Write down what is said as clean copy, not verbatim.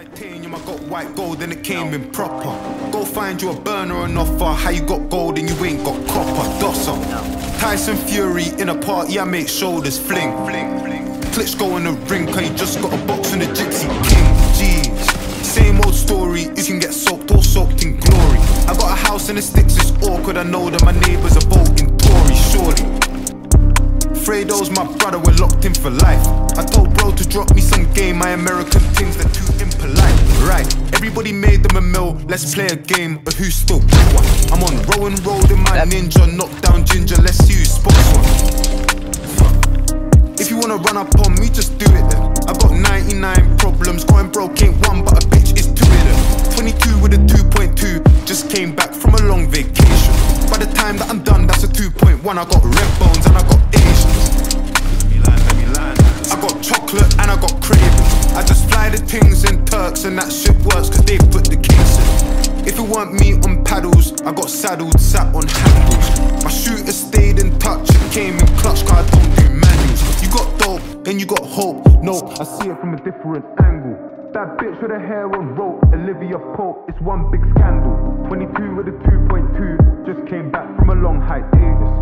Titanium, I got white gold and it came in proper. Go find you a burner and offer. How you got gold and you ain't got copper? Dosser. Tyson Fury in a party, I make shoulders fling. Klitsch go in the ring, cause you just got a box on the Gypsy King. Jeez, same old story. You can get soaked or soaked in glory. I got a house in the sticks, it's awkward. I know that my neighbours are voting Tory, surely. Fredo's my brother, we're locked in for life. I told bro to drop me some game, my American things, they're too impolite. Right, everybody made them a mill, let's play a game of who's still one. I'm on Rowan Road in my ninja, knock down ginger, let's see who spots one. If you wanna run up on me, just do it then. I got 99 problems, going broke ain't one, but a bitch is two of them. 22 with a 2.2, just came back from a long vacation. By the time that I'm done, that's a 2.1. I got red bones and I got Asians. I got chocolate and I got cravings. I just fly the things in Turks and that shit works cause they put the case in. If it weren't me on paddles, I got saddled, sat on handles. My shooter stayed in touch, it came in clutch cause I don't do manuals. You got dope and you got hope, no, I see it from a different angle. That bitch with her hair on rope, Olivia Pope, it's one big scandal. 22 with a 2.2, just came back from a long hiatus.